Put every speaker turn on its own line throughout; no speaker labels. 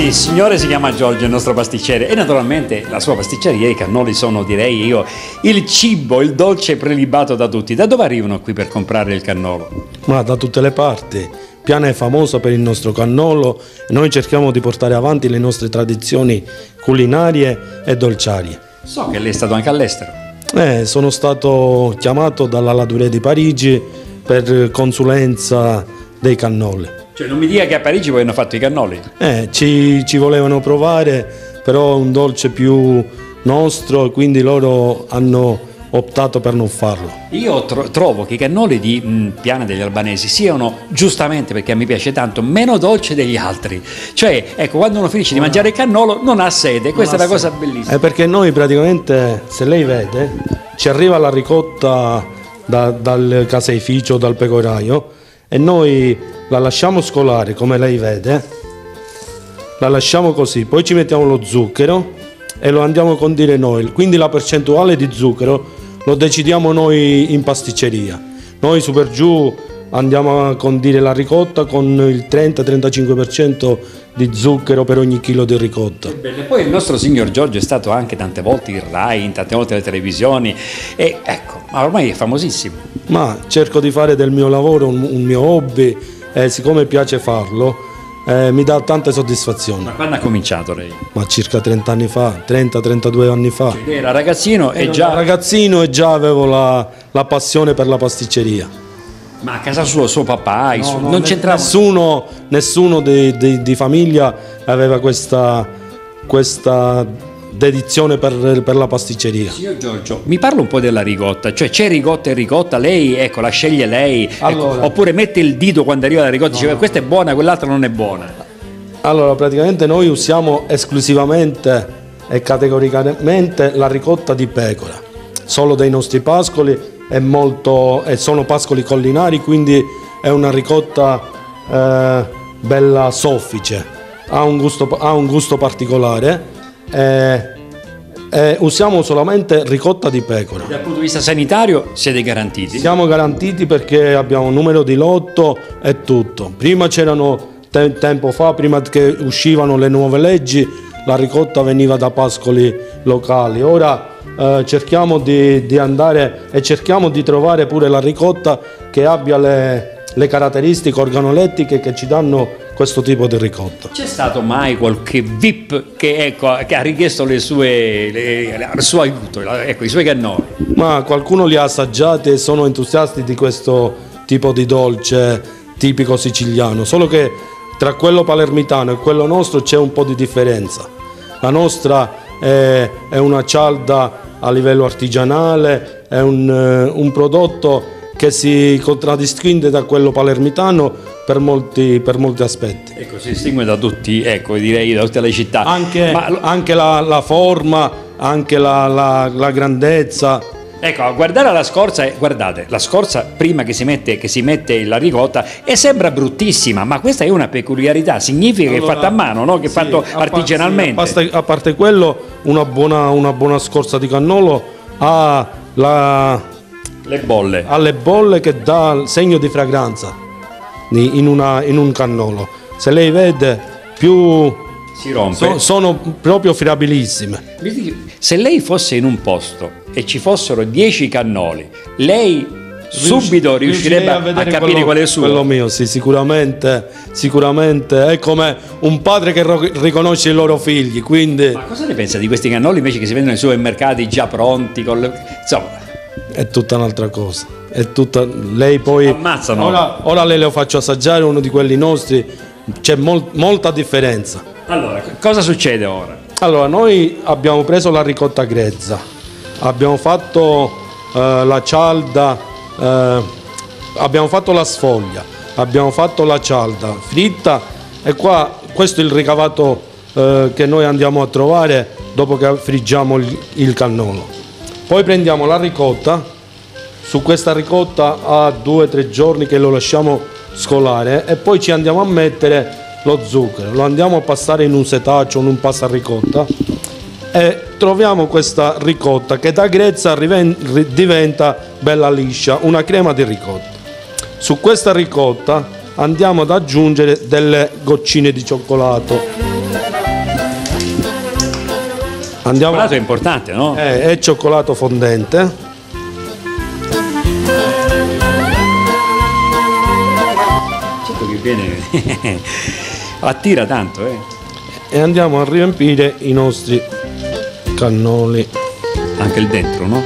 Il signore si chiama Giorgio, il nostro pasticcere, e naturalmente la sua pasticceria, i cannoli sono, direi io, il cibo, il dolce prelibato da tutti. Da dove arrivano qui per comprare il cannolo?
Ma da tutte le parti. Piana è famosa per il nostro cannolo e noi cerchiamo di portare avanti le nostre tradizioni culinarie e dolciarie.
So che lei è stato anche all'estero.
Sono stato chiamato dalla Ladurée di Parigi per consulenza dei cannoli.
Cioè non mi dica che a Parigi poi hanno fatto i cannoli.
Ci volevano provare, però è un dolce più nostro e quindi loro hanno optato per non farlo.
Io trovo che i cannoli di Piana degli Albanesi siano, giustamente perché mi piace tanto, meno dolci degli altri. Cioè, ecco, quando uno finisce di mangiare il cannolo non ha sede, questa è una cosa bellissima.
È perché noi praticamente, se lei vede, ci arriva la ricotta dal caseificio, dal pecoraio, e noi la lasciamo scolare, come lei vede, la lasciamo così, poi ci mettiamo lo zucchero e lo andiamo a condire noi, quindi la percentuale di zucchero lo decidiamo noi in pasticceria. Noi su per giù andiamo a condire la ricotta con il 30-35% di zucchero per ogni chilo di ricotta.
Bene. Poi il nostro signor Giorgio è stato anche tante volte in Rai, in tante volte alle televisioni, e ecco, ma ormai è famosissimo.
Ma cerco di fare del mio lavoro un mio hobby e siccome piace farlo mi dà tante soddisfazioni.
Ma quando ha cominciato lei?
Ma circa 30 anni fa, 30-32 anni fa.
Cioè, era ragazzino e già...
ragazzino e già avevo la passione per la pasticceria.
Ma a casa sua, suo papà,
No,
non c'entrava?
Nessuno di famiglia aveva questa dedizione per la pasticceria.
Signor Giorgio, mi parla un po' della ricotta, cioè c'è ricotta e ricotta, lei ecco la sceglie lei,
Allora,
ecco, oppure mette il dito quando arriva la ricotta e dice questa è buona, quell'altra non è buona.
Allora, praticamente noi usiamo esclusivamente e categoricamente la ricotta di pecora, solo dei nostri pascoli e sono pascoli collinari, quindi è una ricotta bella soffice, ha un gusto particolare. Usiamo solamente ricotta di pecora.
Dal punto di vista sanitario siete garantiti?
Siamo garantiti perché abbiamo un numero di lotto e tutto. Prima c'erano, tempo fa, prima che uscivano le nuove leggi, la ricotta veniva da pascoli locali. Ora cerchiamo di andare e cerchiamo di trovare pure la ricotta che abbia le caratteristiche organolettiche che ci danno questo tipo di ricotta.
C'è stato mai qualche VIP che ha richiesto il suo aiuto, ecco, i suoi cannoli?
Ma qualcuno li ha assaggiati e sono entusiasti di questo tipo di dolce tipico siciliano, solo che tra quello palermitano e quello nostro c'è un po' di differenza. La nostra è una cialda a livello artigianale, è un prodotto che si contraddistingue da quello palermitano per molti aspetti.
Ecco, si distingue da tutti, ecco, direi da tutte le città.
Anche la forma, anche la grandezza.
Ecco, a guardare la scorza, guardate, la scorza prima che si mette la ricotta e sembra bruttissima, ma questa è una peculiarità, significa che è fatta a mano, no? Che è fatto artigianalmente.
A parte quello, una buona scorza di cannolo ha
le
bolle che dà il segno di fragranza in un cannolo. Se lei vede, più
si rompe.
Sono proprio friabilissime.
Se lei fosse in un posto e ci fossero 10 cannoli, lei subito riuscirebbe a capire qual è il suo?
Quello mio, sì, sicuramente è come un padre che riconosce i loro figli, quindi...
Ma cosa ne pensa di questi cannoli invece che si vendono nei supermercati già pronti? Insomma...
È tutta un'altra cosa. Lei poi...
Ammazzano.
Ora lei lo faccio assaggiare uno di quelli nostri, c'è molta differenza.
Allora, cosa succede ora?
Allora, noi abbiamo preso la ricotta grezza, abbiamo fatto la cialda, abbiamo fatto la sfoglia, abbiamo fatto la cialda fritta e questo è il ricavato che noi andiamo a trovare dopo che friggiamo il cannolo. Poi prendiamo la ricotta, su questa ricotta ha 2-3 giorni che lo lasciamo scolare e poi ci andiamo a mettere lo zucchero, lo andiamo a passare in un setaccio, in un passaricotta e troviamo questa ricotta che da grezza diventa bella liscia, una crema di ricotta. Su questa ricotta andiamo ad aggiungere delle goccine di cioccolato. Andiamo.
Il cioccolato è importante, no?
È cioccolato fondente.
Certo che viene attira tanto,
E andiamo a riempire i nostri cannoli.
Anche il dentro, no?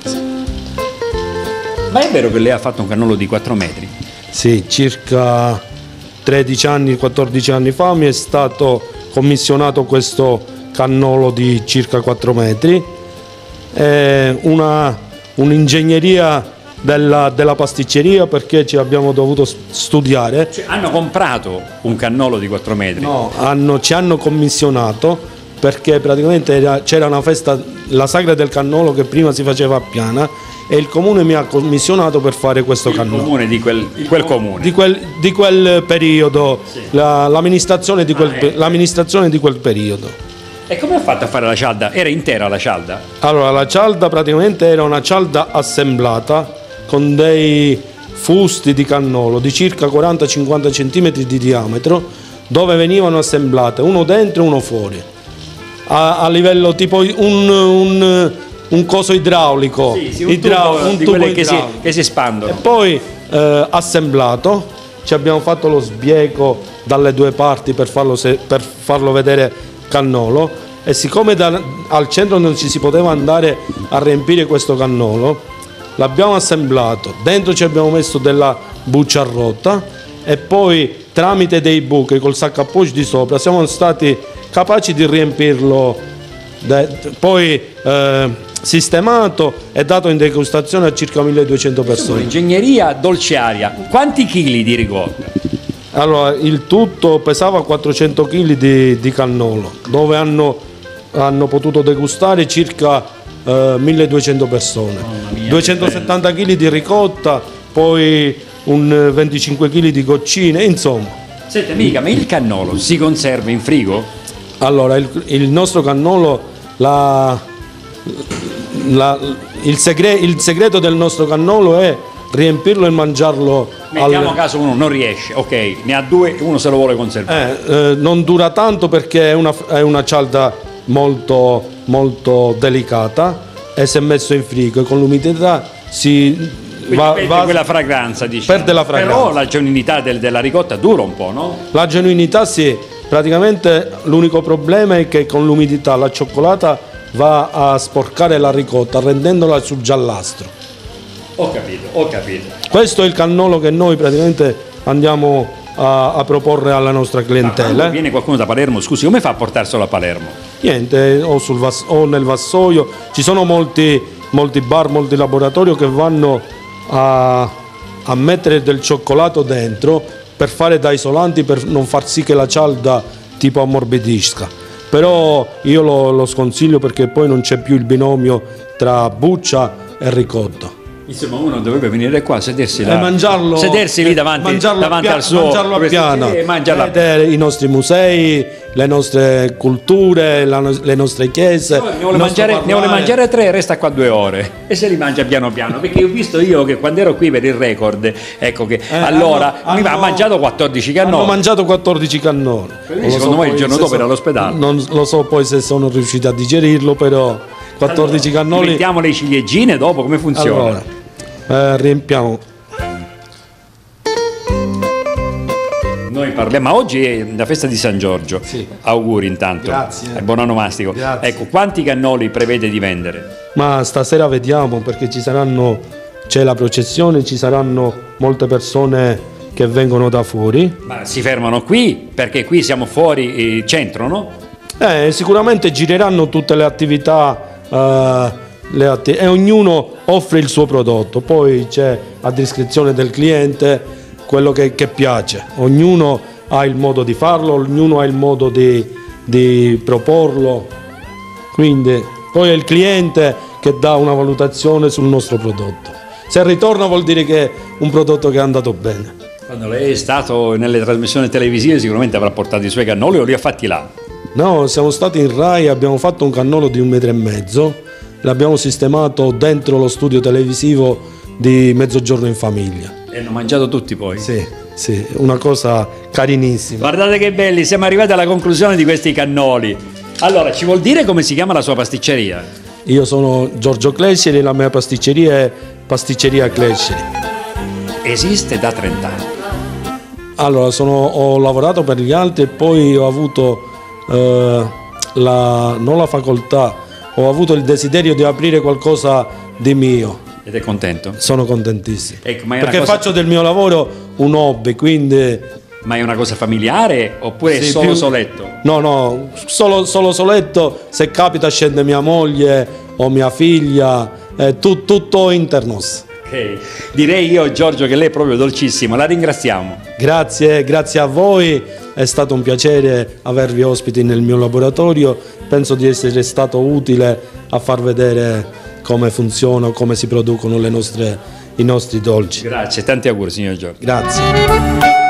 Ma è vero che lei ha fatto un cannolo di 4 metri?
Sì, circa 13 anni, 14 anni fa mi è stato commissionato questo cannolo di circa 4 metri. È un'ingegneria della pasticceria, perché ci abbiamo dovuto studiare.
Cioè, hanno comprato un cannolo di 4 metri?
No, ci hanno commissionato, perché praticamente c'era una festa, la sagra del cannolo, che prima si faceva a Piana, e il comune mi ha commissionato per fare questo cannolo.
Il comune di quel comune?
Di quel periodo, sì. L'amministrazione di quel periodo.
E come ha fatto a fare la cialda? Era intera la cialda?
Allora, la cialda praticamente era una cialda assemblata con dei fusti di cannolo di circa 40-50 cm di diametro, dove venivano assemblate uno dentro e uno fuori, a livello tipo un coso idraulico,
sì, un tubo idraulico che si espandono.
E poi assemblato, ci abbiamo fatto lo sbiego dalle due parti per farlo vedere cannolo, e siccome al centro non ci si poteva andare a riempire questo cannolo, l'abbiamo assemblato, dentro ci abbiamo messo della buccia rotta, e poi tramite dei buchi col sacco appoggio di sopra siamo stati capaci di riempirlo, poi sistemato e dato in degustazione a circa 1200 persone.
Ingegneria dolciaria, quanti chili di ricotta?
Allora, il tutto pesava 400 kg di cannolo, dove hanno potuto degustare circa 1200 persone. 270 kg di ricotta, poi un 25 kg di goccine, insomma.
Senta, mica, ma il cannolo si conserva in frigo?
Allora, il nostro cannolo, il segreto del nostro cannolo è riempirlo e mangiarlo.
Mettiamo caso uno non riesce, ok, ne ha due e uno se lo vuole conservare.
Non dura tanto, perché è una cialda molto, molto delicata, e se messo in frigo e con l'umidità
perde quella fragranza, diciamo.
Perde la fragranza.
Però la genuinità della ricotta dura un po', no?
La genuinità sì, praticamente l'unico problema è che con l'umidità la cioccolata va a sporcare la ricotta, rendendola sul giallastro.
Ho capito.
Questo è il cannolo che noi praticamente andiamo a proporre alla nostra clientela.
Viene qualcuno da Palermo, scusi, come fa a portarselo a Palermo?
Niente, o nel vassoio, ci sono molti bar, molti laboratori che vanno a mettere del cioccolato dentro per fare da isolanti, per non far sì che la cialda tipo ammorbidisca. Però io lo sconsiglio, perché poi non c'è più il binomio tra buccia e ricotta.
Insomma, uno dovrebbe venire qua, sedersi lì davanti al suo,
mangiarlo a Piana, vedere i nostri musei, le nostre culture, le nostre chiese.
Ne vuole mangiare 3 e resta qua 2 ore, e se li mangia piano piano, perché ho visto io che quando ero qui per il record, ecco che ha mangiato 14 cannoli.
Hanno mangiato 14 cannoli.
Secondo me il giorno dopo era all'ospedale.
Non lo so poi se sono riusciti a digerirlo, però 14 cannoli.
Mettiamo le ciliegine dopo, come funziona?
Allora, riempiamo.
Noi parliamo, ma oggi è la festa di San Giorgio.
Sì.
Auguri intanto.
Grazie.
Buon anno mastico.
Grazie.
Ecco, quanti cannoli prevede di vendere?
Ma stasera vediamo, perché c'è la processione, ci saranno molte persone che vengono da fuori. Ma
si fermano qui, perché qui siamo fuori centro, no?
Sicuramente gireranno tutte le attività, e ognuno offre il suo prodotto, poi c'è a discrezione del cliente quello che piace, ognuno ha il modo di farlo, ognuno ha il modo di proporlo, quindi poi è il cliente che dà una valutazione sul nostro prodotto. Se ritorna vuol dire che è un prodotto che è andato bene.
Quando lei è stato nelle trasmissioni televisive sicuramente avrà portato i suoi cannoli, o li ha fatti là?
No, siamo stati in Rai, abbiamo fatto un cannolo di 1,5 metri, l'abbiamo sistemato dentro lo studio televisivo di Mezzogiorno in Famiglia.
E hanno mangiato tutti poi?
Sì, una cosa carinissima.
Guardate che belli, siamo arrivati alla conclusione di questi cannoli. Allora, ci vuol dire come si chiama la sua pasticceria?
Io sono Giorgio Clesceri e la mia pasticceria è Pasticceria Clesceri.
Esiste da 30 anni.
Allora, ho lavorato per gli altri e poi ho avuto non la facoltà, ho avuto il desiderio di aprire qualcosa di mio.
Ed è contento?
Sono contentissimo.
Ecco, ma è
perché
una cosa...
faccio del mio lavoro un hobby, quindi...
Ma è una cosa familiare oppure
Sì,
è solo soletto?
No, solo soletto, se capita scende mia moglie o mia figlia, tutto internos.
Ok, direi io Giorgio che lei è proprio dolcissimo, la ringraziamo.
Grazie a voi, è stato un piacere avervi ospiti nel mio laboratorio, penso di essere stato utile a far vedere come funziona, come si producono i nostri dolci.
Grazie, tanti auguri signor Giorgio.
Grazie.